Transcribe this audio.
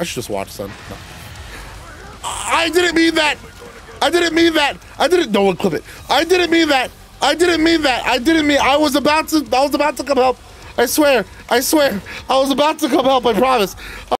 I should just watch, son. No. I didn't mean that. I didn't mean that. I didn't. No one clip it. I didn't mean that. I didn't mean that. I didn't mean. I was about to come help. I swear. I was about to come help. I promise.